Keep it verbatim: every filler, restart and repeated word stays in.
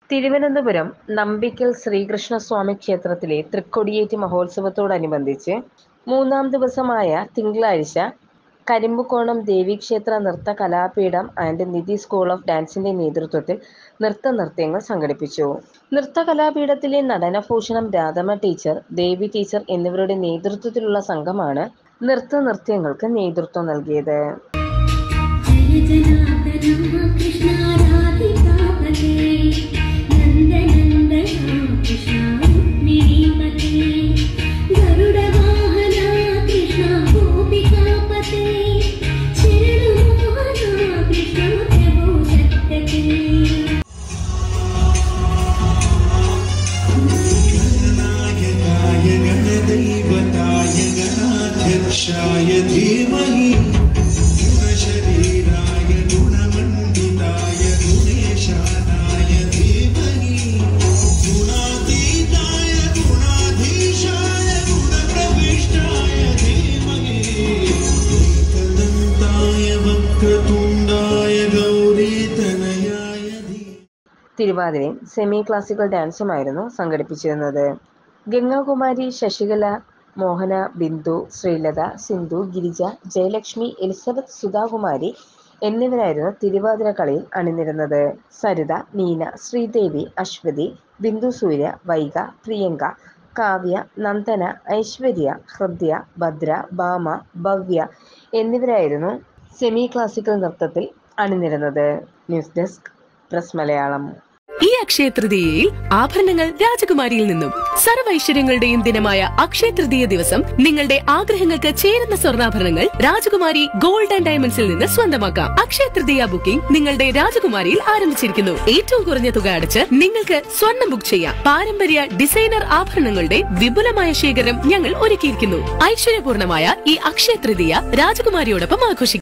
തിരുവനന്തപുരം നമ്പിക്കൽ ശ്രീകൃഷ്ണസ്വാമി ക്ഷേത്രത്തിലെ തൃക്കൊടിയേറ്റ് മഹോത്സവത്തോടനുബന്ധിച്ച് മൂന്നാം ദിവസമായ തിങ്കളാഴ്ച കരിമ്പുകോണം ദേവീക്ഷേത്ര നൃത്ത കലാപീഠം ആൻഡ് നിധി സ്കൂൾ ഓഫ് ഡാൻസിന്റെ നേതൃത്വത്തിൽ നൃത്തനൃത്യങ്ങൾ സംഘടിപ്പിച്ചു. നൃത്തകലാപീഠത്തിലെ നടനഭൂഷണം രാധമ്മ ടീച്ചർ, ദേവി ടീച്ചർ എന്നിവരുടെ നേതൃത്വത്തിലുള്ള സംഘമാണ് നൃത്തനൃത്യങ്ങൾക്ക് നേതൃത്വം നൽകിയത്. धीमहि गुणशरीराय गुणमण्डिताय गुणेशानाय धीमहि गुणातीताय गुणाधीशाय गुणप्रविष्टाय धीमहि एकदन्ताय वक्रतुण्डाय गौरीतनयाय धीमहि. തിരുവാതിരയും സെമി ക്ലാസിക്കൽ ഡാൻസുമായിരുന്നു സംഘടിപ്പിച്ചിരുന്നത്. ഗംഗാകുമാരി, ശശികല, മോഹന, ബിന്ദു, ശ്രീലത, സിന്ധു, ഗിരിജ, ജയലക്ഷ്മി, എലിസബത്ത്, സുധാകുമാരി എന്നിവരായിരുന്നു തിരുവാതിര കളിയിൽ അണിനിരുന്നത്. സരിത, നീന, ശ്രീദേവി, അശ്വതി, ബിന്ദു സൂര്യ, വൈഗ, പ്രിയങ്ക, കാവ്യ, നന്ദന, ഐശ്വര്യ, ഹൃദ്യ, ഭദ്ര, ഭാമ, ഭവ്യ എന്നിവരായിരുന്നു സെമി ക്ലാസിക്കൽ നൃത്തത്തിൽ അണിനിരുന്നത്. News desk, press Malayalam. ഈ അക്ഷയ തൃതീയയിൽ ആഭരണങ്ങൾ രാജകുമാരിയിൽ നിന്നും. സർവൈശ്വര്യങ്ങളുടെയും ദിനമായ അക്ഷയ തൃതീയ ദിവസം നിങ്ങളുടെ ആഗ്രഹങ്ങൾക്ക് ചേരുന്ന സ്വർണ്ണാഭരണങ്ങൾ രാജകുമാരി ഗോൾഡ് ആൻഡ് ഡയമണ്ട്സിൽ നിന്ന് സ്വന്തമാക്കാം. അക്ഷയ തൃതീയ ബുക്കിംഗ് നിങ്ങളുടെ രാജകുമാരിയിൽ ആരംഭിച്ചിരിക്കുന്നു. ഏറ്റവും കുറഞ്ഞ തുക അടച്ച് നിങ്ങൾക്ക് സ്വർണ്ണം ബുക്ക് ചെയ്യാം. പാരമ്പര്യ ഡിസൈനർ ആഭരണങ്ങളുടെ വിപുലമായ ശേഖരം ഞങ്ങൾ ഒരുക്കിയിരിക്കുന്നു. ഐശ്വര്യപൂർണമായ ഈ അക്ഷയ തൃതീയ രാജകുമാരിയോടൊപ്പം ആഘോഷിക്കും.